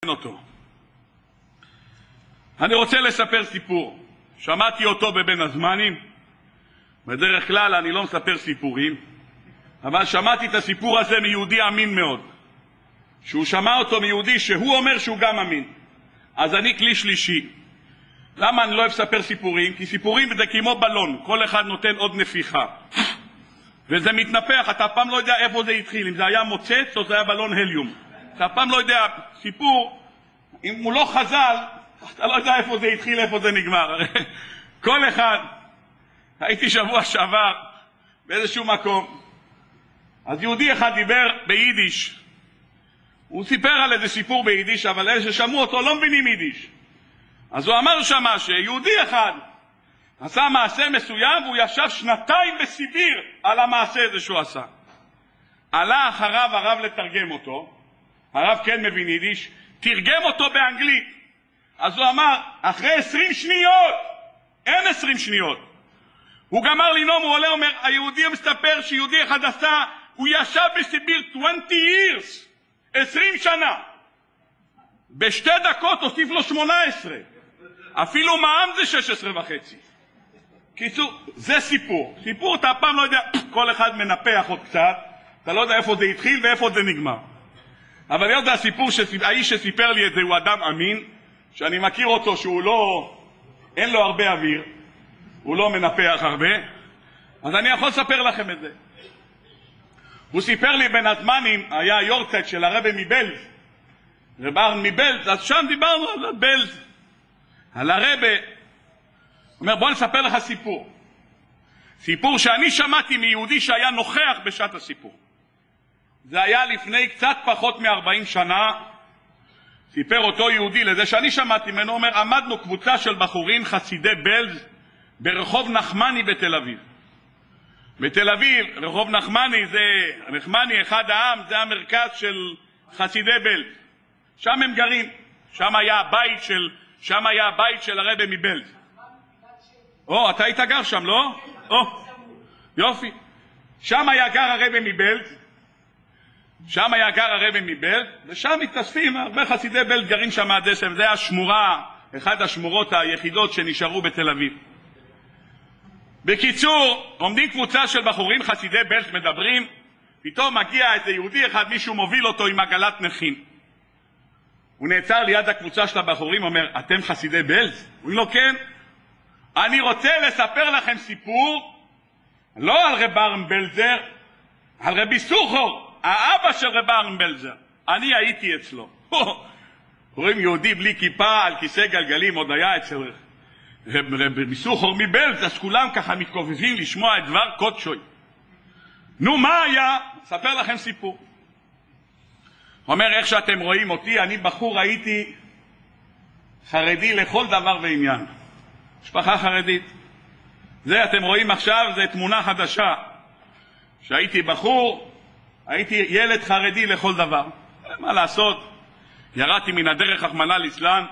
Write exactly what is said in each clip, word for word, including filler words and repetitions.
אותו. אני רוצה לספר סיפור. שמעתי אותו בבין הזמנים. בדרך כלל אני לא מספר סיפורים, אבל שמעתי את הסיפור הזה מיהודי אמין מאוד. שהוא שמע אותו מיהודי שהוא אומר שהוא גם אמין. אז אני כלי שלישי. למה אני לא אוהב לספר סיפורים? כי סיפורים זה כמו בלון, כל אחד נותן עוד נפיחה. וזה מתנפח, אתה פעם לא יודע איפה זה התחיל, אם זה היה מוצץ או זה היה בלון הליום. אתה פעם לא יודע, סיפור, אם הוא לא חזל, אתה לא יודע איפה זה התחיל, איפה זה נגמר. כל אחד, הייתי שבוע שעבר באיזשהו מקום, אז יהודי אחד דיבר ביידיש, הוא סיפר על איזה סיפור ביידיש, אבל אלה ששמעו אותו לא מבינים יידיש. אז הוא אמר שמה שיהודי אחד עשה מעשה מסוים והוא ישב שנתיים בסיביר על המעשה הזה שהוא עשה. עלה אחריו הרב לתרגם אותו, הרב כן מבין יידיש, תרגם אותו באנגלית. אז הוא אמר, אחרי עשרים שניות, אין עשרים שניות, הוא גמר לנאום, הוא עולה, אומר, היהודי מסתפר שיהודי אחד עשה, הוא ישב בסיביר עשרים years, עשרים שנה. בשתי דקות הוסיף לו שמונה עשרה. אפילו מע"מ זה שש עשרה וחצי. קיצור, זה סיפור. סיפור אתה פעם לא יודע, כל אחד מנפח עוד קצת, אתה לא יודע איפה זה התחיל ואיפה זה נגמר. אבל יודע הסיפור, האיש שסיפר לי את זה הוא אדם אמין, שאני מכיר אותו שהוא לא, אין לו הרבה אוויר, הוא לא מנפח הרבה, אז אני יכול לספר לכם את זה. הוא סיפר לי בין הזמנים, היה יורצייט של הרבי מבלז, רב ארן מבלז, אז שם דיברנו על בלז, על הרבי. אומר, בוא נספר לך סיפור. סיפור שאני שמעתי מיהודי שהיה נוכח בשעת הסיפור. זה היה לפני קצת פחות מ-ארבעים שנה, סיפר אותו יהודי לזה שאני שמעתי ממנו, אומר, עמדנו קבוצה של בחורים חסידי בלז ברחוב נחמני בתל אביב. בתל אביב, רחוב נחמני זה, נחמני אחד העם, זה המרכז של חסידי בלז. שם הם גרים, שם היה הבית של, שם היה הבית של הרבי מבלז. או, אתה היית גר שם, לא? או, יופי. שם היה גר הרבי מבלז, שם היה גר הרבי מבלז, ושם מתאספים, הרבה חסידי בלז גרים שם עד עשר, זה השמורה, אחד השמורות היחידות שנשארו בתל אביב. בקיצור, עומדים קבוצה של בחורים חסידי בלז מדברים, פתאום מגיע איזה יהודי אחד, מישהו מוביל אותו עם עגלת נכים. הוא נעצר ליד הקבוצה של הבחורים, אומר, אתם חסידי בלז? הוא אומר לו, כן. אני רוצה לספר לכם סיפור, לא על רב ארן בלזר, על רבי סוחור, האבא של רב ארן בלזר. אני הייתי אצלו. רואים יהודי בלי כיפה על כיסא גלגלים, עוד היה אצל רב, רבי סוחור מבלז, אז כולם ככה מתכופפים לשמוע את דבר קודשוי. נו, מה היה? אספר לכם סיפור. הוא אומר, איך שאתם רואים אותי, אני בחור הייתי חרדי לכל דבר ועניין. משפחה חרדית. זה אתם רואים עכשיו, זה תמונה חדשה. שהייתי בחור, הייתי ילד חרדי לכל דבר. מה לעשות? ירדתי מן הדרך רחמנא ליצלן.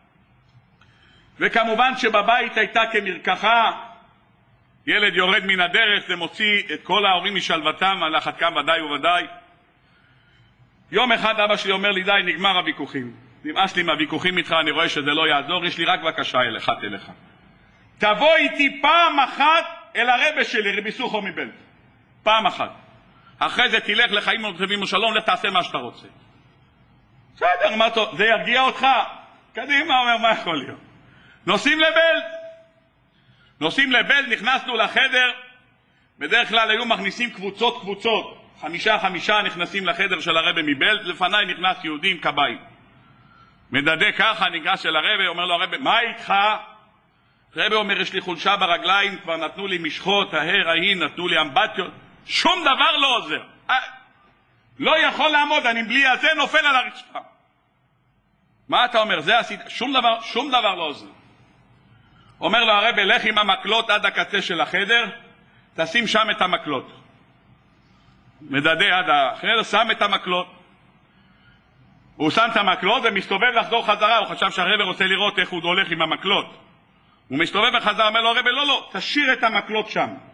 וכמובן שבבית הייתה כמרקחה, ילד יורד מן הדרך, זה מוציא את כל ההורים משלוותם, על אחת כמה ודאי וודאי. יום אחד אבא שלי אומר לי, די, נגמר הוויכוחים. נמאס לי מהוויכוחים איתך, אני רואה שזה לא יעזור, יש לי רק בקשה אליך, אליך. תבוא איתי פעם אחת אל הרבי שלי, רבי סוחור מבלז. פעם אחת. אחרי זה תלך לחיים טובים ושלום, לתעשה מה שאתה רוצה. בסדר, מה טוב, זה ירגיע אותך? קדימה, אומר, מה יכול להיות? נוסעים לבלז. נוסעים לבלז, נכנסנו לחדר, בדרך כלל היו מכניסים קבוצות קבוצות. חמישה חמישה נכנסים לחדר של הרבי מבלז, לפניי נכנס יהודי עם קביים. מדדה ככה, ניגש אל הרבי, אומר לו הרבי, מה איתך? הרבי אומר, יש לי חולשה ברגליים, כבר נתנו לי משחות, ההר, ההיא, נתנו לי אמבטיות, שום דבר לא עוזר. לא יכול לעמוד, אני בלי הזה נופל על הרצפה. מה אתה אומר? זה עשית, שום דבר, שום דבר לא עוזר. אומר לו הרבי, לך עם המקלות עד הקצה של החדר, תשים שם את המקלות. מדדה עד החדר, שם את המקלות. הוא שם את המקלות ומסתובב לחזור חזרה, הוא חשב שהרבי רוצה לראות איך הוא הולך עם המקלות. הוא מסתובב בחזרה, אומר לו הרבי, לא, לא, תשאיר את המקלות שם. הוא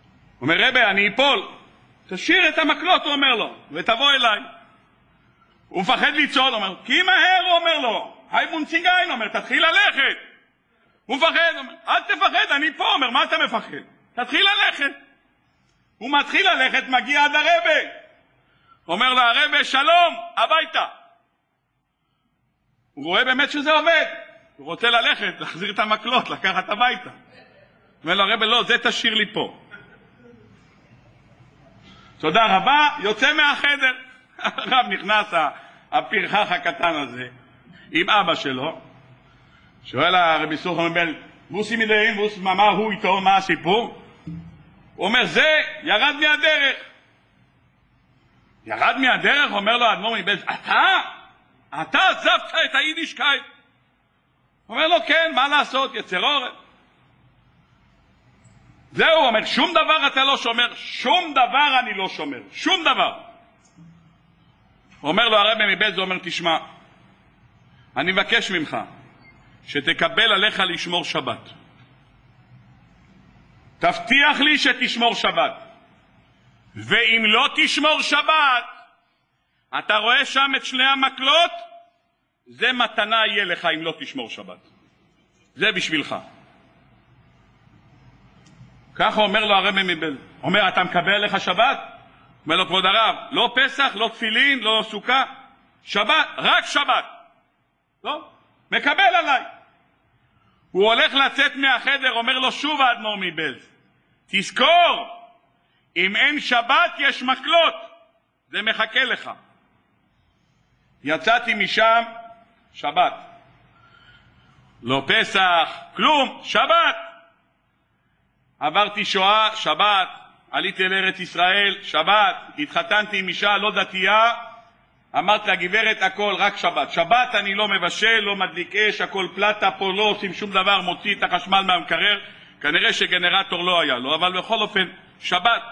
אומר, רבי, אני אפול. תשאיר את המקלות, הוא אומר לו, ותבוא אליי. הוא מפחד לצעוד, אומר, כי מהר, הוא אומר לו, היי מונציגיין, אומר, תתחיל ללכת. הוא מפחד, אומר, אל תפחד, אני פה, אומר, מה אתה מפחד? תתחיל ללכת. הוא מתחיל ללכת, מגיע עד הרבה. אומר לו, הרבה, שלום, הביתה. הוא רואה באמת שזה עובד. הוא רוצה ללכת, להחזיר את המקלות, לקחת הביתה. אומר לו, הרבה, לא, זה תשאיר לי פה. תודה רבה, יוצא מהחדר. הרב נכנס, הפרחח הקטן הזה, עם אבא שלו, שואל הרבי סוחר מבל, בוסי מדעים, בוס, מה הוא איתו, מה הסיפור? הוא אומר, זה ירד מהדרך. ירד מהדרך, אומר לו האדמו"ר מבעלז, אתה? אתה עזבת את היידישקייט? אומר לו, כן, מה לעשות, יצר עורף. זהו, הוא אומר, שום דבר אתה לא שומר, שום דבר אני לא שומר, שום דבר. אומר לו הרבי מבעלז, הוא אומר, תשמע, אני מבקש ממך, שתקבל עליך לשמור שבת. תבטיח לי שתשמור שבת. ואם לא תשמור שבת, אתה רואה שם את שני המקלות, זה מתנה יהיה לך אם לא תשמור שבת. זה בשבילך. ככה אומר לו הרבי מבעלז. אומר, אתה מקבל עליך שבת? אומר לו, כבוד הרב, לא פסח, לא תפילין, לא סוכה, שבת, רק שבת. לא, מקבל עליי. הוא הולך לצאת מהחדר, אומר לו שוב האדמו"ר מבעלז, תזכור, אם אין שבת יש מקלות, זה מחכה לך. יצאתי משם, שבת. לא פסח, כלום, שבת. עברתי שואה, שבת. עליתי לארץ ישראל, שבת. התחתנתי עם אישה לא דתייה, אמרת לה, גברת, הכל רק שבת. שבת אני לא מבשל, לא מדליק אש, הכל פלטה, פה לא עושים שום דבר, מוציא את החשמל מהמקרר. כנראה שגנרטור לא היה לו, אבל בכל אופן, שבת.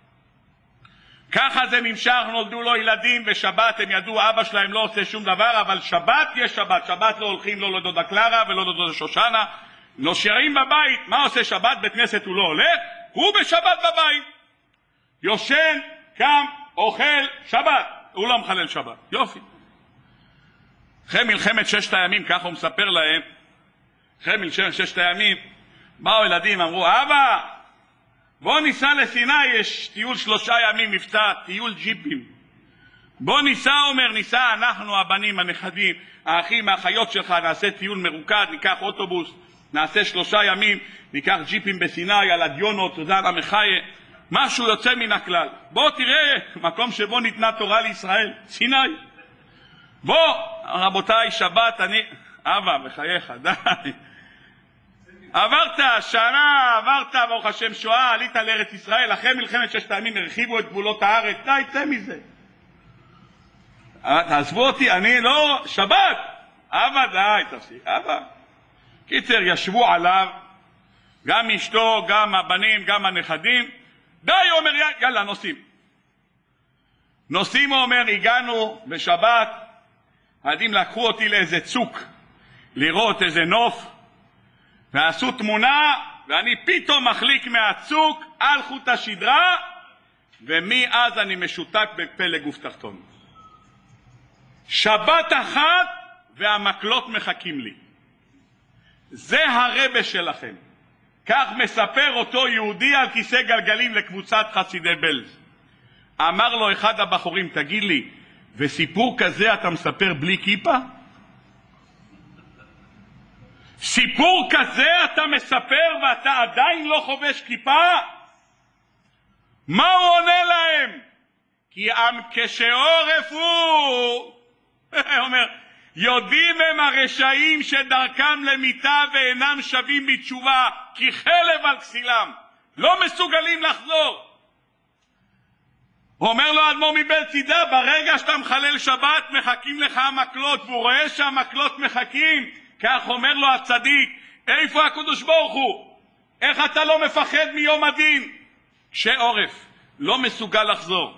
ככה זה נמשך, נולדו לו ילדים, ושבת הם ידעו, אבא שלהם לא עושה שום דבר, אבל שבת יש שבת. שבת לא הולכים לא לדודה קלרה ולא לדודה שושנה, נושרים בבית. מה עושה שבת? בית כנסת הוא לא הולך, הוא בשבת בבית. יושן, קם, אוכל, שבת. הוא לא מחלל שבת. יופי. אחרי מלחמת ששת הימים, ככה הוא מספר להם, אחרי מלחמת ששת הימים, באו ילדים, אמרו, אבא, בוא ניסע לסיני, יש טיול שלושה ימים מבצע, טיול ג'יפים. בוא ניסע, אומר, ניסע, אנחנו הבנים, הנכדים, האחים, האחיות שלך, נעשה טיול מרוכז, ניקח אוטובוס, נעשה שלושה ימים, ניקח ג'יפים בסיני, על הדיונות, תודה למחיה, משהו יוצא מן הכלל. בוא תראה, מקום שבו ניתנה תורה לישראל, סיני. בוא, רבותיי, שבת, אני, אבא, בחייך, די. עברת שנה, עברת, ברוך השם, שואה, עלית לארץ ישראל, אחרי מלחמת ששת הימים הרחיבו את גבולות הארץ, די, צא מזה. תעזבו אותי, אני לא, שבת. אבא, די, תפסיק, אבא. קיצר, ישבו עליו, גם אשתו, גם הבנים, גם הנכדים. די, הוא אומר, יאללה, נוסעים. נוסעים, הוא אומר, הגענו בשבת, הילדים לקחו אותי לאיזה צוק, לראות איזה נוף, ועשו תמונה, ואני פתאום מחליק מהצוק על חוט השדרה, ומאז אני משותק בפלא גוף תחתון. שבת אחת, והמקלות מחכים לי. זה הרבה שלכם. כך מספר אותו יהודי על כיסא גלגלים לקבוצת חסידי בעלז. אמר לו אחד הבחורים, תגיד לי, וסיפור כזה אתה מספר בלי כיפה? סיפור כזה אתה מספר ואתה עדיין לא חובש כיפה? מה הוא עונה להם? כי עם כשעורף הוא, אומר, יודעים הם הרשעים שדרכם למיטה ואינם שווים בתשובה, כי חלב על כסילם, לא מסוגלים לחזור. הוא אומר לו האדמו"ר מבעלז, תדע, ברגע שאתה מחלל שבת מחכים לך המקלות, והוא רואה שהמקלות מחכים, כך אומר לו הצדיק, איפה הקדוש ברוך הוא? איך אתה לא מפחד מיום הדין? כשעורף, לא מסוגל לחזור.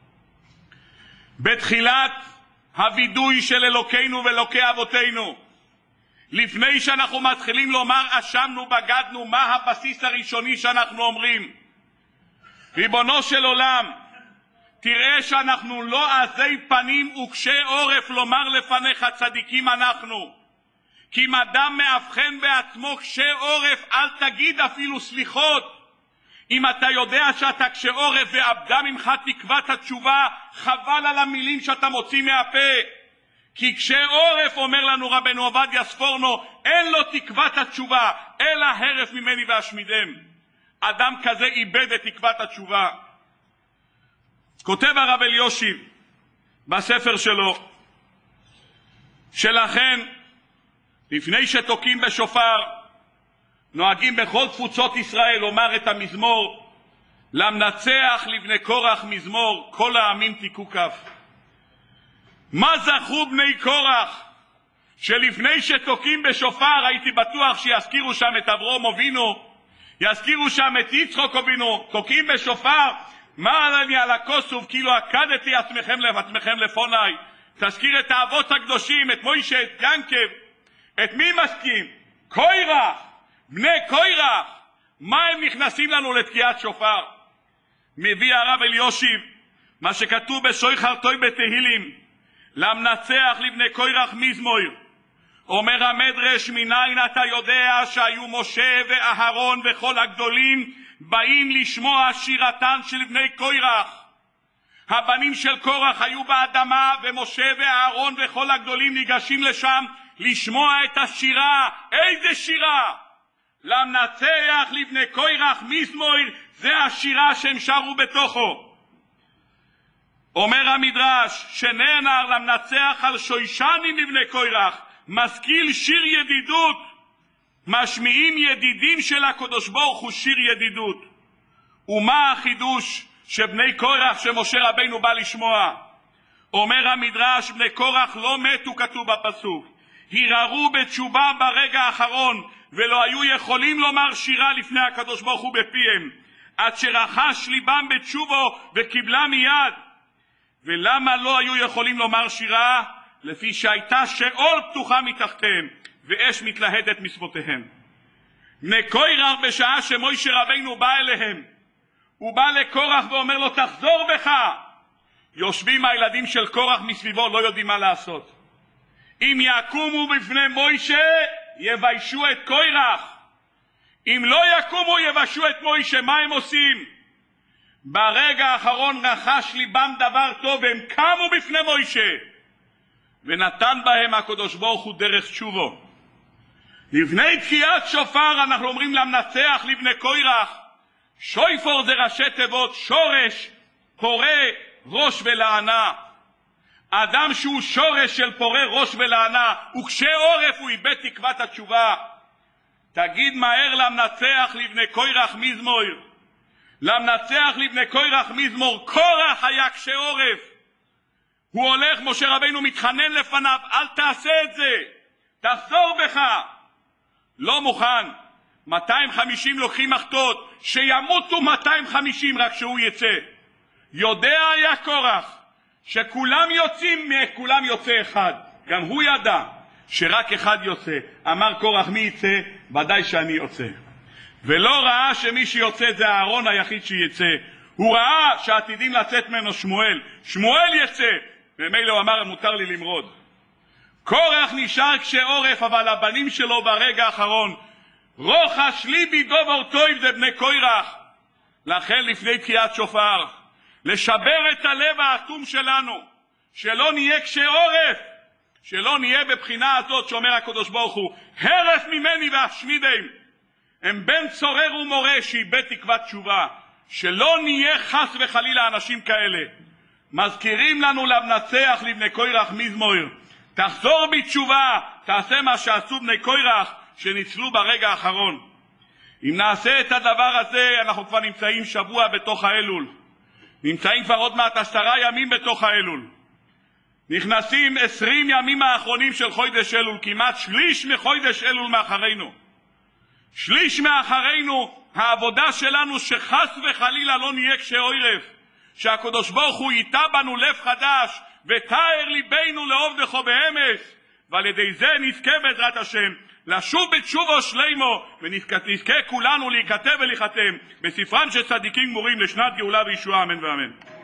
בתחילת הוידוי של אלוקינו ואלוקי אבותינו, לפני שאנחנו מתחילים לומר אשמנו בגדנו, מה הבסיס הראשוני שאנחנו אומרים? ריבונו של עולם, תראה שאנחנו לא עזי פנים וקשי עורף לומר לפניך צדיקים אנחנו. כי אם אדם מאבחן בעצמו קשה עורף, אל תגיד אפילו סליחות. אם אתה יודע שאתה קשה עורף ואבדה ממך תקוות התשובה, חבל על המילים שאתה מוציא מהפה. כי קשה עורף, אומר לנו רבנו עובדיה ספורנו, אין לו תקוות התשובה, אלא הרף ממני ואשמידם. אדם כזה איבד את תקוות התשובה. כותב הרב אליושיב בספר שלו, שלכן לפני שתוקים בשופר, נוהגים בכל תפוצות ישראל לומר את המזמור, למנצח לבני קורח מזמור, כל העמים תיקו כף. מה זכו בני קורח? שלפני שתוקים בשופר, הייתי בטוח שיזכירו שם את אברהם אבינו, יזכירו שם את יצחק אבינו, תוקים בשופר, מה אני על הכוסוף, כאילו עקדתי עצמכם לעצמכם לפוני. תזכיר את האבות הקדושים, את מוישה, את ינקב. את מי מסכים? קורח, בני קורח. מה הם נכנסים לנו לתקיעת שופר? מביא הרב אליושיב מה שכתוב בשויכר טוי בתהילים, למנצח לבני קורח מזמור. אומר המדרש, מניין אתה יודע שהיו משה ואהרון וכל הגדולים באים לשמוע שירתן של בני קורח? הבנים של קורח היו באדמה, ומשה ואהרון וכל הגדולים ניגשים לשם לשמוע את השירה. איזה שירה? למנצח לבני קורח מזמור, זה השירה שהם שרו בתוכו. אומר המדרש, שנאמר למנצח על שוישנים לבני קורח, משכיל שיר ידידות. משמיעים ידידים של הקדוש ברוך הוא שיר ידידות. ומה החידוש שבני קורח שמשה רבינו בא לשמוע? אומר המדרש, בני קורח לא מתו, כתוב בפסוק, הרהרו בתשובה ברגע האחרון, ולא היו יכולים לומר שירה לפני הקדוש ברוך הוא בפיהם, עד שרחש ליבם בתשובו וקיבלה מיד. ולמה לא היו יכולים לומר שירה? לפי שהייתה שאול פתוחה מתחתיהם ואש מתלהדת משפותיהם. בני קורח בשעה שמשה רבינו בא אליהם, הוא בא לקורח ואומר לו תחזור בך. יושבים הילדים של קורח מסביבו, לא יודעים מה לעשות. אם יקומו בפני משה יביישו את קורח, אם לא יקומו יביישו את משה. מה הם עושים? ברגע האחרון רחש ליבם דבר טוב, הם קמו בפני משה, ונתן בהם הקדוש ברוך הוא דרך תשובו. לפני תקיעת שופר אנחנו אומרים למנצח לבני קורח, שויפור זה ראשי תיבות שורש, פורה, ראש ולענה. אדם שהוא שורש של פורה, ראש ולענה, וקשה עורף, הוא איבד תקוות התשובה. תגיד מהר למנצח לבני קורח מזמור, למנצח לבני קורח מזמור, קורח היה קשה עורף. הוא הולך, משה רבינו מתחנן לפניו, אל תעשה את זה, תחזור בך. לא מוכן. מאתיים וחמישים לוקחים מחתות, שימותו מאתיים וחמישים רק שהוא יצא. יודע היה קורח שכולם יוצאים, מכולם יוצא אחד. גם הוא ידע שרק אחד יוצא. אמר קורח, מי יצא? ודאי שאני יוצא. ולא ראה שמי שיוצא זה אהרון היחיד שיצא. הוא ראה שעתידים לצאת ממנו שמואל. שמואל יצא. ומילא הוא אמר, מותר לי למרוד. קורח נשאר קשה עורף, אבל הבנים שלו ברגע האחרון, רוחש ליבי דובר טוב, זה בני קורח. לכן לפני תקיעת שופר, לשבר את הלב האטום שלנו, שלא נהיה קשה עורף, שלא נהיה בבחינה הזאת שאומר הקדוש ברוך הוא, הרף ממני ואשמידם. הם בן צורר ומורה שאיבד תקוות תשובה, שלא נהיה חס וחלילה אנשים כאלה. מזכירים לנו למנצח לבני קורח מזמור, תחזור בתשובה, תעשה מה שעשו בני קורח שניצלו ברגע האחרון. אם נעשה את הדבר הזה, אנחנו כבר נמצאים שבוע בתוך האלול, נמצאים כבר עוד מעט עשרה ימים בתוך האלול, נכנסים עשרים ימים האחרונים של חודש אלול, כמעט שליש מחודש אלול מאחרינו. שליש מאחרינו, העבודה שלנו שחס וחלילה לא נהיה קשה עורף, שהקדוש ברוך הוא ייטע בנו לב חדש, ותאר ליבנו לאהוב דכו באמץ, ועל ידי זה נזכה בעזרת השם לשוב בתשובו שלימו, ונזכה כולנו להיכתב ולהיחתם בספרם של צדיקים גמורים לשנת גאולה וישועה, אמן ואמן.